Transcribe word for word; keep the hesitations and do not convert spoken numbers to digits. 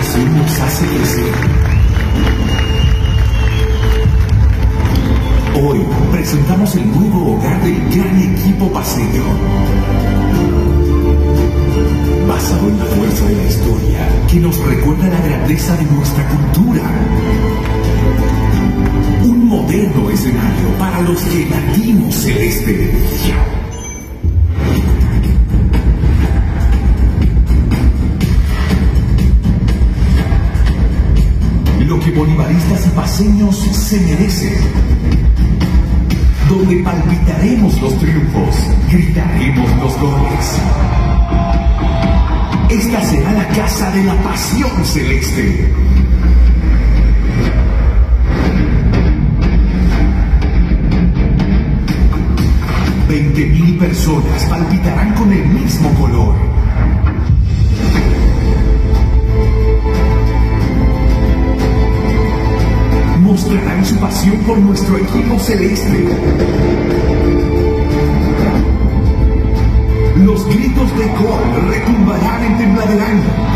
pasión nos hace crecer. Hoy presentamos el nuevo hogar del gran equipo paceño. Basado en la fuerza de la historia que nos recuerda la grandeza de nuestra cultura. Un moderno escenario para los gelatinos celeste. Lo que bolivaristas y paceños se merecen. Donde palpitaremos los triunfos, gritaremos los goles. Esta será la casa de la pasión celeste. Veinte mil personas palpitarán con el mismo color. Mostrarán su pasión por nuestro equipo celeste. Los gritos de gol retumbarán en Tembladerán.